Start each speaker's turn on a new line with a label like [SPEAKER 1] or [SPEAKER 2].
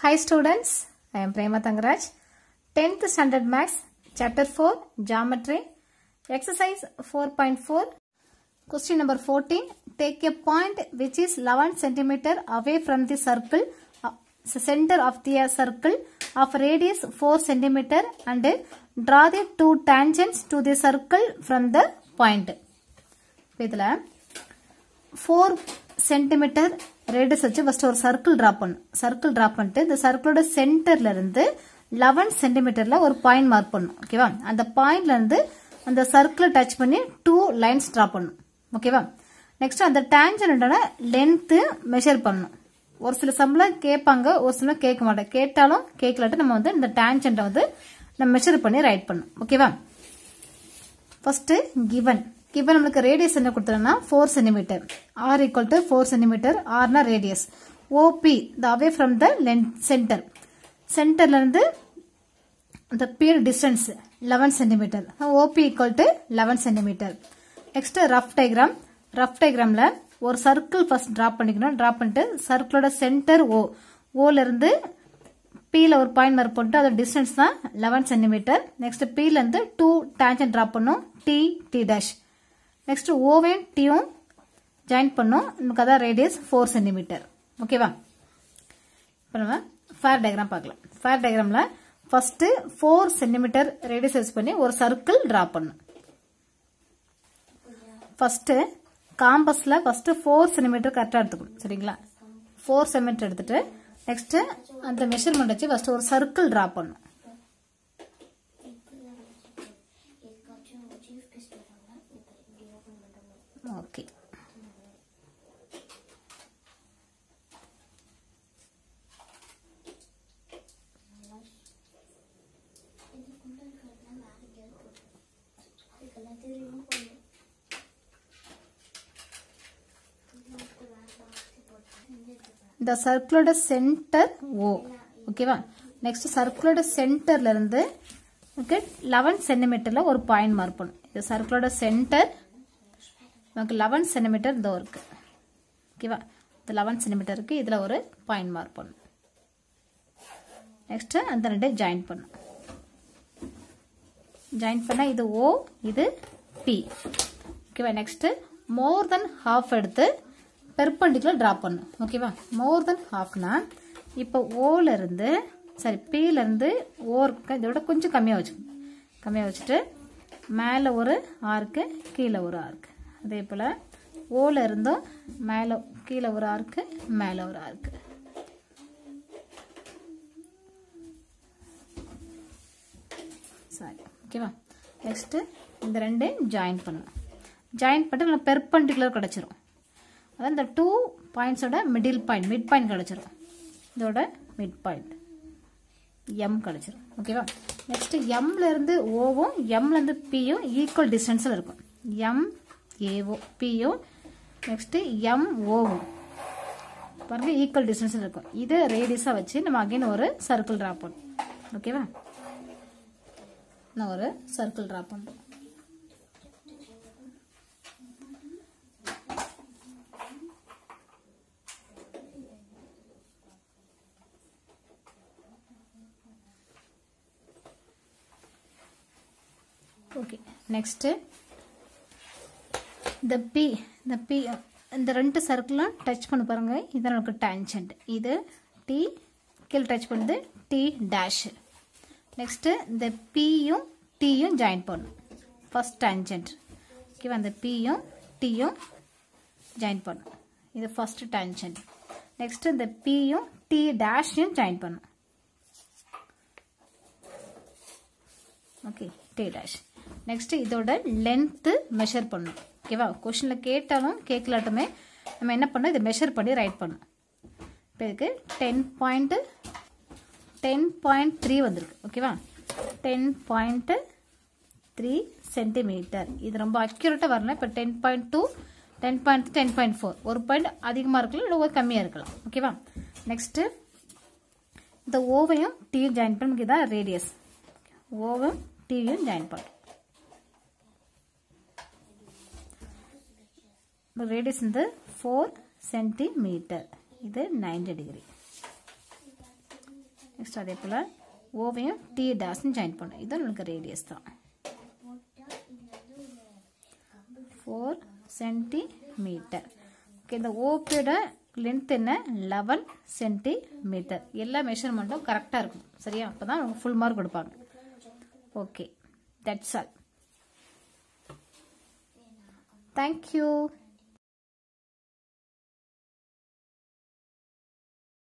[SPEAKER 1] Hi students, I am Prema Tangaraj. 10th Standard Maths, Chapter 4, Geometry, Exercise 4.4, Question number 14. Take a point which is 11 cm away from the circle, center of the circle of radius 4 cm and draw the two tangents to the circle from the point. இதில 4 cm radius வச்சு first ஒரு circle draw பண்ணு. Circle draw பண்ணிட்டு இந்த circle சென்டர்ல இருந்து 11 cm ஒரு point mark பண்ணு. ஓகேவா? அந்த பாயிண்ட்ல இருந்து அந்த circle டச் பண்ணி 2 lines draw பண்ணு. ஓகேவா? நெக்ஸ்ட் அந்த டான்ஜென்ட்டோட லெந்த் மெஷர் பண்ணு. ஒரு சில சம்ல கேட்பாங்க, ஒரு சில கேட்க மாட்டாங்க. கேட்டாலும் கேட்கலட்டு நம்ம வந்து இந்த டான்ஜென்ட்டை வந்து நம்ம மெஷர் பண்ணி ரைட் பண்ணு. ஓகேவா? ஃபர்ஸ்ட் given நமக்கு ரேடியஸ் என்ன கொடுத்தோம்னா 4 cm. r equal to 4 cm. r னா radius. OP the away from the center. சென்டர்ல இருந்து the period distance 11 cm. OP equal to 11 cm. Next rough diagram. Rough diagramல ஒரு சர்க்கிள் ஃபர்ஸ்ட் டிரா பண்ணிக்கணும். Draw பண்ணிட்டு சர்க்கிளோட சென்டர் O. ஓல இருந்து P ல ஒரு பாயிண்ட் மார்க் பண்ணிட்டு அதோட டிஸ்டன்ஸ் தான் 11 cm. நெக்ஸ்ட் P ல இருந்து 2 டான்ஜென்ட் டிரா பண்ணனும். T dash. நெக்ஸ்ட் O வே T யும் ஜாயின் பண்ணனும். நமக்கு அத ரேடியஸ் 4 cm. ஓகேவா? இப்போ நம்ம ஃபேர் டயகிராம் பார்க்கலாம். ஃபேர் டயகிராம்ல ஃபர்ஸ்ட் 4 cm ரேடியஸ் யூஸ் பண்ணி ஒரு சர்க்கிள் டிரா பண்ணனும். ஃபர்ஸ்ட் காம்பஸ்ல ஃபர்ஸ்ட் 4 cm கரெக்ட்டா எடுத்துக்கணும். சரிங்களா? 4 cm எடுத்துட்டு நெக்ஸ்ட் அந்த மெஷர்மென்ட் வச்சு ஃபர்ஸ்ட் ஒரு சர்க்கிள் டிரா பண்ணனும். ஓகே. இந்த சர்க்கிளோட சென்டர் O. ஓகேவா? நெக்ஸ்ட் சர்க்கிளோட சென்டர்ல இருந்து 11 cm ஒரு பாயிண்ட் மார்க் பண்ணனும். இந்த சர்க்கிளோட சென்டர் நமக்கு 11 cm இந்த இருக்கு. ஓகேவா? இந்த 11 cm இருக்கு. இதுல ஒரு பாயிண்ட் மார்க் பண்ணனும். நெக்ஸ்ட் அந்த ரெண்டை ஜாயின் பண்ணனும். ஜாயின் பண்ணா இது O, இது P. ஓகேவா? நெக்ஸ்ட் மோர் தென் ஹாஃப் எடுத்து பெர்பெண்டிகுலர் டிரா பண்ணனும். ஓகேவா? மோர் தென் ஹாஃப்னா இப்போ O ல இருந்து P ல இருந்து O இதோட கொஞ்சம் கம்மியா வச்சுட்டு மேல ஒரு ஆர்க், கீழ ஒரு ஆர்க். அதே போல O ல இருந்தும் மேல கீழ ஒரு ஆர்க், மேல ஒரு ஆர்க். சரி. ஓகேவா? நெக்ஸ்ட் இந்த ரெண்டையும் ஜாயின் பண்ணனும். ஜாயின் பண்ணிட்டு நமக்கு பெர்பெண்டிகுலர் கிடைச்சிரும். அதான் இந்த 2 பாயிண்ட்ஸோட மிட் பாயிண்ட் கிடைச்சிரும். இதோட மிட் பாயிண்ட் M கிடைச்சிரும். ஓகேவா? நெக்ஸ்ட் M ல இருந்து O வும் M ல இருந்து P யும் ஈக்குவல் டிஸ்டன்ஸ்ல இருக்கும். M AO P யும் நெக்ஸ்ட் M O வும் பாருங்க ஈக்குவல் டிஸ்டன்ஸ்ல இருக்கும். இத ரேடியஸா வச்சு நம்ம அகைன் ஒரு சர்க்கிள் டிரா பண்ணனும். ஓகேவா? நான் ஒரு சர்க்கிள் டிரா பண்ணனும். ஓகே. நெக்ஸ்ட் இந்த P இந்த ரெண்டு சர்க்கிளும் டச் பண்ணி பாருங்க. இது நமக்கு டான்ஜென்ட். இது T கீழ டச் பண்ணுது T dash. நெக்ஸ்ட் இந்த P யும் T யும் ஜாயின் பண்ணனும். First tangent. ஓகேவா? அந்த P யும் T யும் ஜாயின் பண்ணனும். இது ஃபர்ஸ்ட் டான்ஜென்ட். நெக்ஸ்ட் இந்த P யும் T dash யும் ஜாயின் பண்ணனும். ஓகே. T dash. நெக்ஸ்ட் இதோட லெந்த் மெஷர் பண்ணனும். ஓகேவா? क्वेश्चनல கேட்டாலும் கேட்கலாட்டமே நம்ம என்ன பண்ணனும், இத மெஷர் பண்ணி ரைட் பண்ணனும். இப்போ இதுக்கு 10.3 வந்திருக்கு. ஓகேவா? 10.3 cm. இது ரொம்ப அக்யூரேட்டா வரணும். இப்போ 10.2 10.3 10.4 ஒரு பாயிண்ட் அதிகமா இருக்கலாம், இல்ல ஒரு கம்மியா இருக்கலாம். ஓகேவா? நெக்ஸ்ட் இந்த O வையும் T யும் ஜாயின் பண்ணி இதான் ரேடியஸ். O வும் T யும் ஜாயின் பண்ணு. radius in the 4 centimeter. இது 90 degree. நெக்ஸ்ட் அதே போல் ஓவையும் டி டாஸ்ன்னு ஜாயின் பண்ணும். இது உங்களுக்கு ரேடியஸ் தான். 4 சென்டிமீட்டர். ஓகே, இந்த ஓபியோட லென்த் என்ன? 11 சென்டிமீட்டர். எல்லா மெஷர்மெண்ட்டும் கரெக்டாக இருக்கும். சரியா? அப்போ தான் உங்களுக்கு ஃபுல் மார்க் கொடுப்பாங்க. Okay, that's all. தேங்க்யூ.